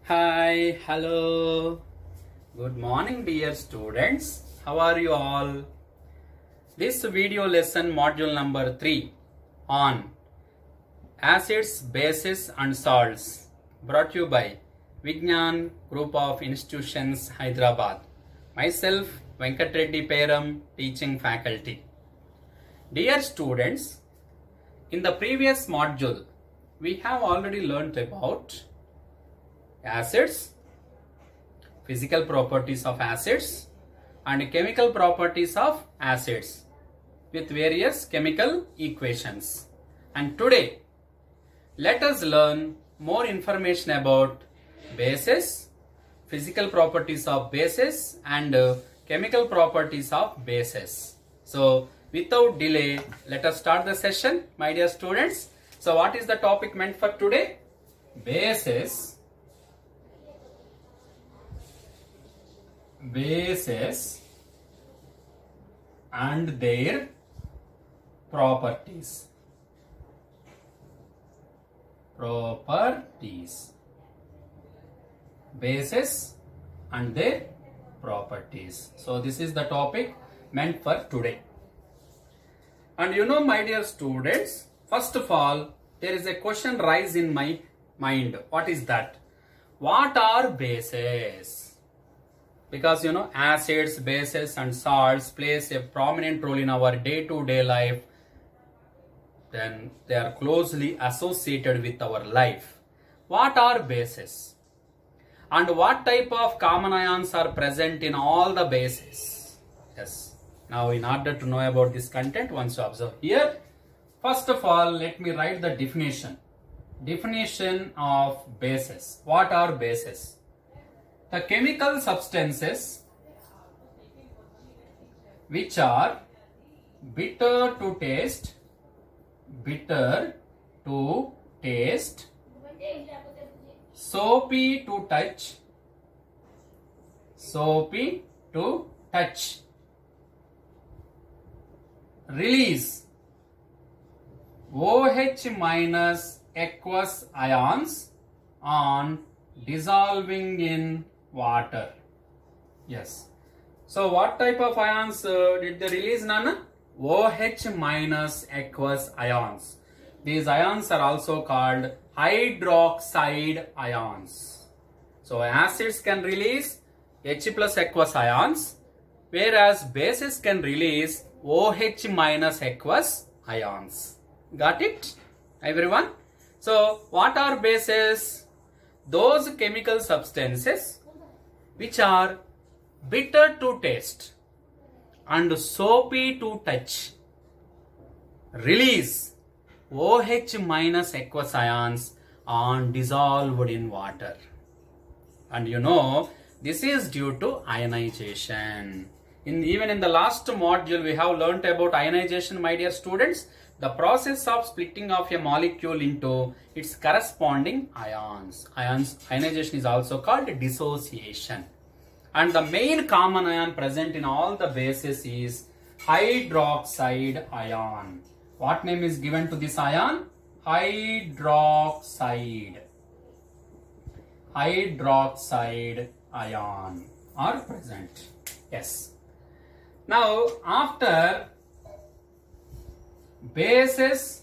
Hi, hello. Good morning, dear students. How are you all? This video lesson module number 3 on acids, bases and salts brought to you by Vignan Group of Institutions, Hyderabad. Myself, Venkat Reddy Peram, teaching faculty. Dear students, in the previous module, we have already learnt about acids, physical properties of acids and chemical properties of acids with various chemical equations. And today, let us learn more information about bases, physical properties of bases and chemical properties of bases. So, without delay, let us start the session, my dear students. So, what is the topic meant for today? Bases and their properties. Bases and their properties. So this is the topic meant for today. And you know, my dear students, first of all, there is a question rise in my mind. What is that? What are bases? Because you know, acids, bases and salts plays a prominent role in our day-to-day life. Then they are closely associated with our life. What are bases? And what type of common ions are present in all the bases? Yes. Now in order to know about this content, once you observe here, first of all, let me write the definition. Definition of bases. What are bases? The chemical substances which are bitter to taste, soapy to touch, release OH minus aqueous ions on dissolving in water. Yes. So what type of ions did they release, Nana? OH minus aqueous ions. These ions are also called hydroxide ions. So acids can release H plus aqueous ions, whereas bases can release OH minus aqueous ions. Got it, everyone? So what are bases? Those chemical substances which are bitter to taste and soapy to touch release OH minus aqueous ions on dissolved in water. And you know, this is due to ionization. Even in the last module, we have learnt about ionization, my dear students. The process of splitting of a molecule into its corresponding ions. Ionization is also called dissociation. And the main common ion present in all the bases is hydroxide ion. What name is given to this ion? Hydroxide ion are present. Yes. Now, after bases,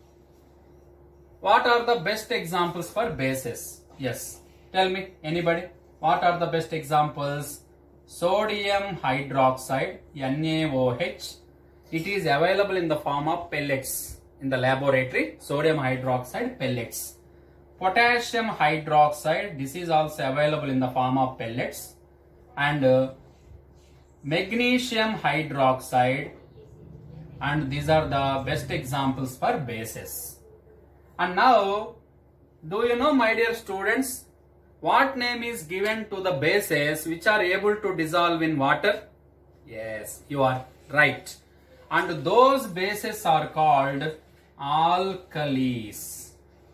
what are the best examples for bases? Yes, tell me, anybody, what are the best examples? Sodium hydroxide, NaOH. It is available in the form of pellets in the laboratory, sodium hydroxide pellets. Potassium hydroxide, this is also available in the form of pellets. And magnesium hydroxide, and these are the best examples for bases. And now, do you know, my dear students, what name is given to the bases which are able to dissolve in water? Yes, you are right. And those bases are called alkalis.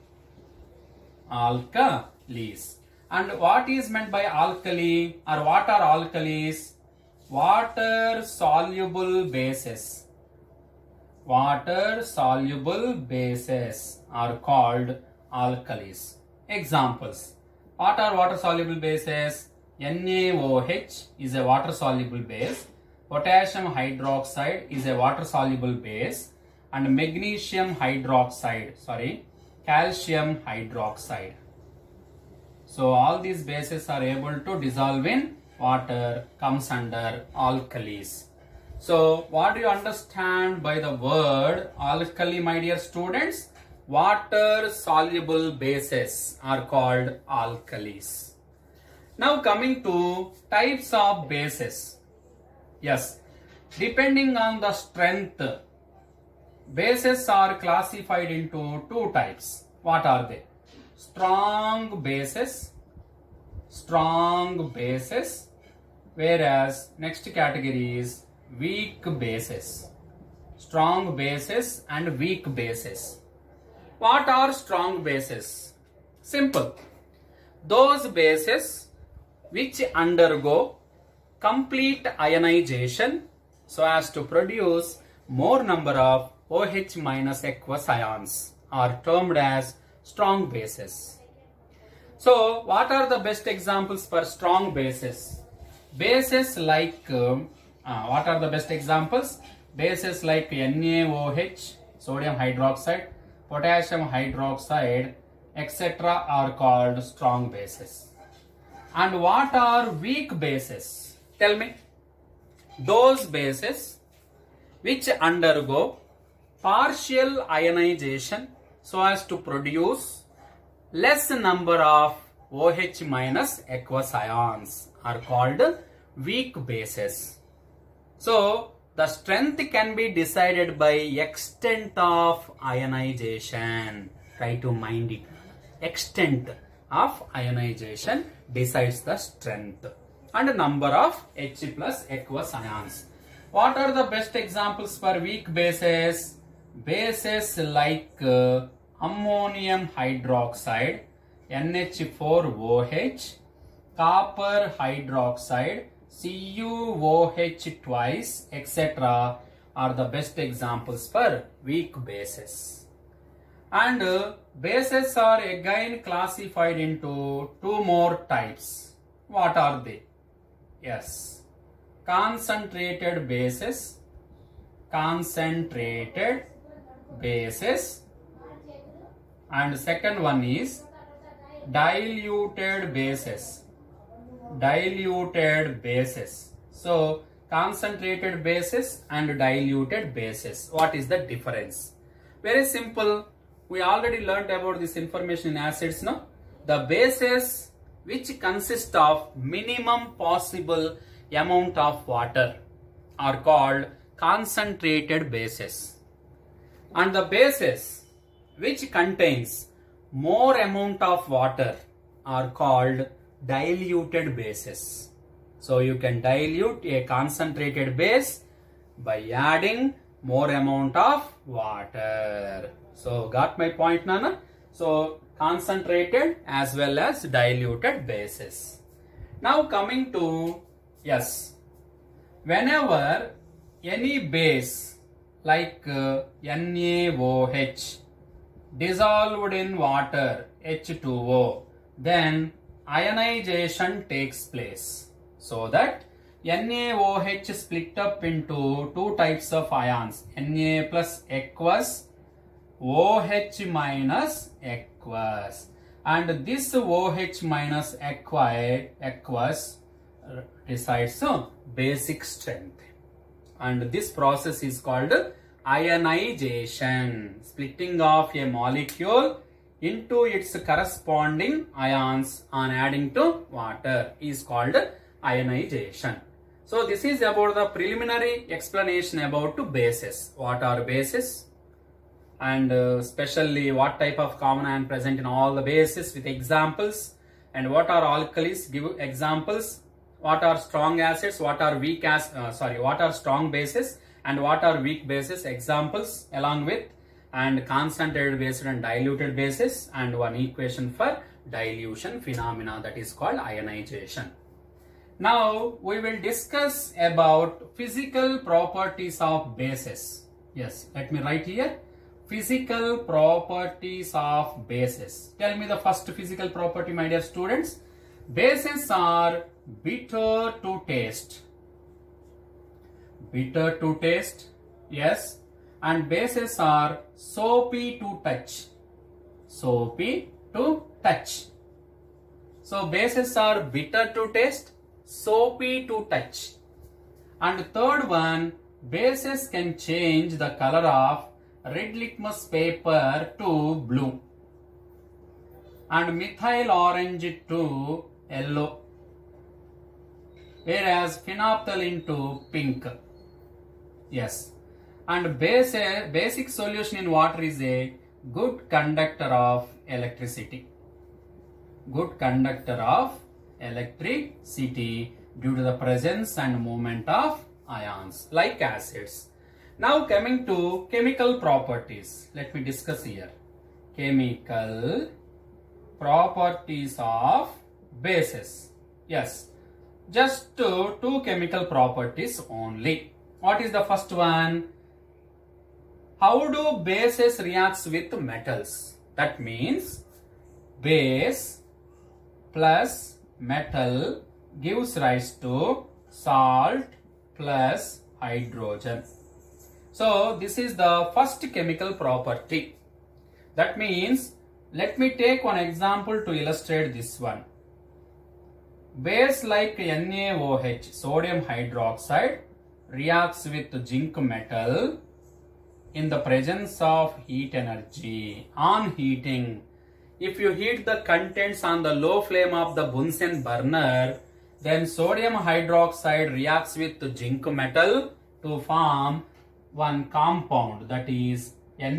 And what is meant by alkali, or what are alkalis? Water soluble bases. Water soluble bases are called alkalis. Examples: What are water soluble bases? NaOH is a water soluble base. Potassium hydroxide is a water soluble base. And magnesium hydroxide, calcium hydroxide. So all these bases are able to dissolve in water, comes under alkalis. So what do you understand by the word alkali, my dear students? Water soluble bases are called alkalis. Now coming to types of bases. Yes, depending on the strength, bases are classified into two types. What are they? Strong bases, whereas next category is weak bases. Strong bases and weak bases. What are strong bases? Simple. Those bases which undergo complete ionization so as to produce more number of OH minus aqueous ions are termed as strong bases. So what are the best examples for strong bases? Bases like, what are the best examples? Bases like NaOH, sodium hydroxide, potassium hydroxide, etc. are called strong bases. And what are weak bases? Tell me. Those bases which undergo partial ionization so as to produce less number of OH minus aqueous ions are called weak bases. So the strength can be decided by extent of ionization. Try to mind it. Extent of ionization decides the strength and number of H plus aqueous ions. What are the best examples for weak bases? Bases like ammonium hydroxide, NH4OH, copper hydroxide, CuOH twice, etc. are the best examples for weak bases. And bases are again classified into two more types. What are they? Yes, concentrated bases, and second one is diluted bases. So concentrated bases and diluted bases. What is the difference? Very simple. We already learned about this information in acids, no? The bases which consist of minimum possible amount of water are called concentrated bases. And the bases which contains more amount of water are called diluted bases. So you can dilute a concentrated base by adding more amount of water. So got my point, Nana? So concentrated as well as diluted bases. Now coming to, yes, whenever any base like NaOH dissolved in water, H2O, then ionization takes place, so that NaOH split up into two types of ions, Na plus aqueous, OH minus aqueous, and this OH minus aqueous decides basic strength, and this process is called ionization. Splitting of a molecule into its corresponding ions on adding to water is called ionization. So this is about the preliminary explanation about bases. What are bases? And especially what type of common ion present in all the bases with examples, and what are alkalis, give examples, what are strong acids, what are weak what are strong bases and what are weak bases, examples along with, and concentrated bases and diluted bases, and one equation for dilution phenomena, that is called ionization. Now we will discuss about physical properties of bases. Yes, let me write here. physical properties of bases. Tell me the first physical property, my dear students. Bases are bitter to taste. Bitter to taste, yes. And bases are soapy to touch. Soapy to touch. So bases are bitter to taste, soapy to touch. And third one, bases can change the color of red litmus paper to blue and methyl orange to yellow, whereas phenolphthalein to pink. Yes. And basic solution in water is a good conductor of electricity. Good conductor of electricity due to the presence and movement of ions like acids. Now coming to chemical properties. Let me discuss here. Chemical properties of bases. Yes, just two chemical properties only. What is the first one? How do bases react with metals? That means base plus metal gives rise to salt plus hydrogen. So this is the first chemical property. That means, let me take one example to illustrate this one. Base like NaOH, sodium hydroxide, reacts with zinc metal in the presence of heat energy. On heating, if you heat the contents on the low flame of the Bunsen burner, then sodium hydroxide reacts with zinc metal to form one compound, that is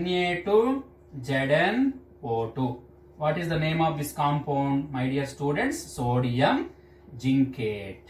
Na2ZnO2. What is the name of this compound, my dear students? Sodium zincate.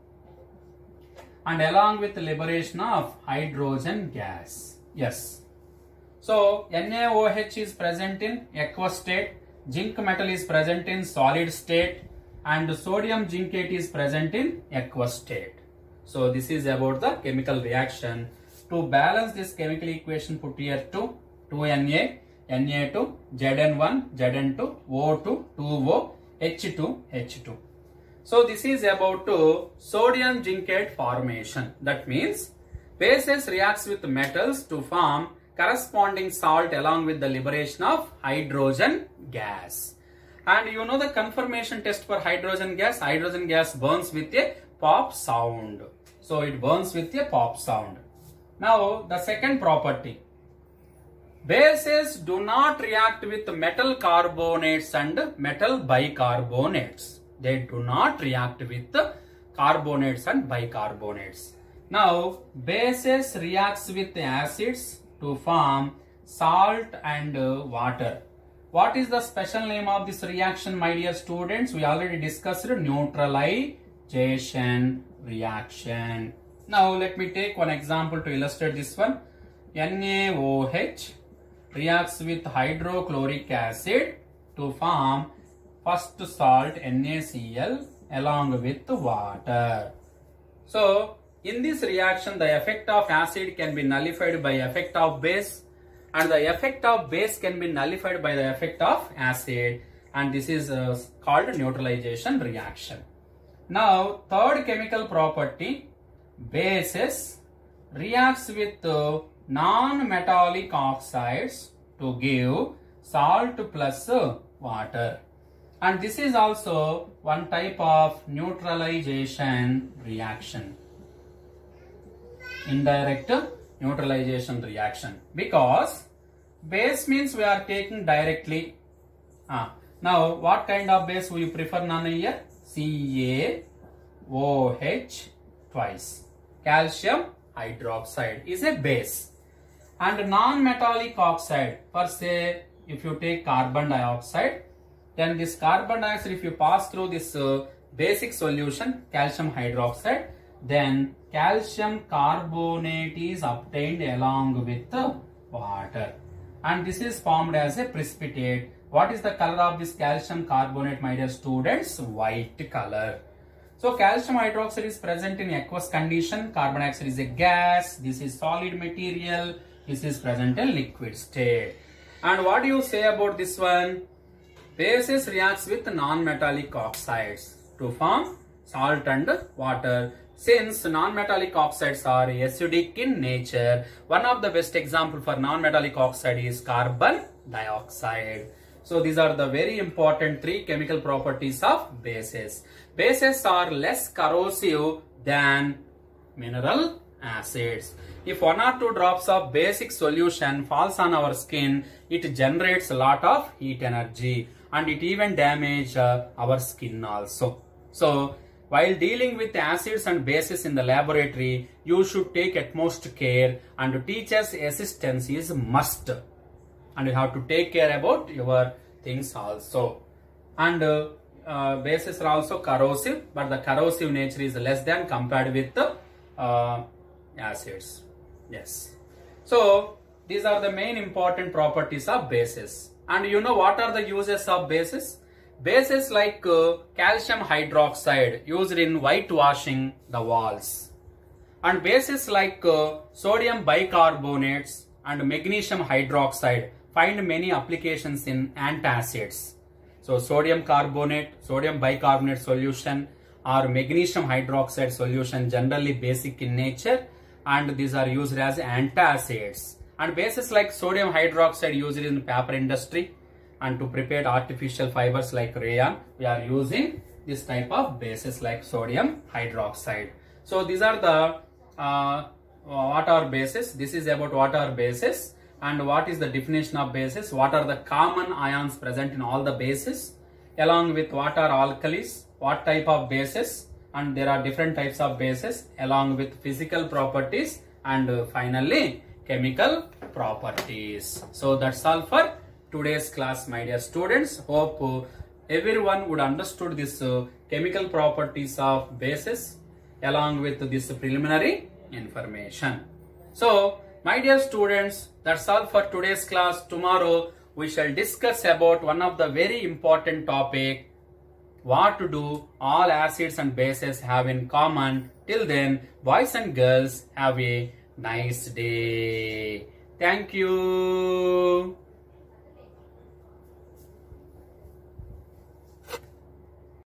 And along with the liberation of hydrogen gas. Yes. So NaOH is present in aqueous state, zinc metal is present in solid state, and sodium zincate is present in aqueous state. So this is about the chemical reaction. To balance this chemical equation, put here 2Na, Na2, Zn1, Zn2, O2, 2O, H2, H2. So this is about sodium zincate formation. That means bases reacts with metals to form corresponding salt along with the liberation of hydrogen gas. And you know the conformation test for hydrogen gas. Hydrogen gas burns with a pop sound. So it burns with a pop sound. Now the second property. Bases do not react with metal carbonates and metal bicarbonates. They do not react with carbonates and bicarbonates. Now bases reacts with acids to form salt and water. What is the special name of this reaction, my dear students? We already discussed neutralization reaction. Now let me take one example to illustrate this one. NaOH reacts with hydrochloric acid to form first salt NaCl along with water. So in this reaction, the effect of acid can be nullified by effect of base, and the effect of base can be nullified by the effect of acid, and this is called neutralization reaction. Now third chemical property, bases reacts with non-metallic oxides to give salt plus water, and this is also one type of neutralization reaction. Indirect neutralization reaction, because base means we are taking directly. Now what kind of base we prefer, Nana, here? CaOH twice. Calcium hydroxide is a base. And non-metallic oxide, per se, if you take carbon dioxide, then this carbon dioxide, if you pass through this basic solution, calcium hydroxide, then calcium carbonate is obtained along with water, and this is formed as a precipitate. What is the color of this calcium carbonate, my dear students? White color. So calcium hydroxide is present in aqueous condition, carbon dioxide is a gas, this is solid material, This is present in liquid state. And what do you say about this one? Bases reacts with non-metallic oxides to form salt and water. Since non-metallic oxides are acidic in nature, one of the best example for non-metallic oxide is carbon dioxide. So these are the very important three chemical properties of bases. Bases are less corrosive than mineral acids. If 1 or 2 drops of basic solution falls on our skin, it generates a lot of heat energy and it even damages our skin also. So while dealing with acids and bases in the laboratory, you should take utmost care, and teacher's assistance is must. And you have to take care about your things also. And bases are also corrosive, but the corrosive nature is less than compared with the acids. Yes. So these are the main important properties of bases. And you know what are the uses of bases? Bases like calcium hydroxide used in whitewashing the walls. And bases like sodium bicarbonates and magnesium hydroxide find many applications in antacids. So sodium carbonate, sodium bicarbonate solution or magnesium hydroxide solution generally basic in nature, and these are used as antacids. And bases like sodium hydroxide used in the paper industry, and to prepare artificial fibers like rayon, we are using this type of bases like sodium hydroxide. So these are the what are bases. This is about what are bases and what is the definition of bases, what are the common ions present in all the bases, along with what are alkalis, what type of bases, and there are different types of bases, along with physical properties, and finally chemical properties. So that's all for today's class, my dear students. Hope everyone would understood this chemical properties of bases along with this preliminary information. So my dear students, that's all for today's class. Tomorrow we shall discuss about one of the very important topic, what to do all acids and bases have in common. Till then, boys and girls, have a nice day. Thank you.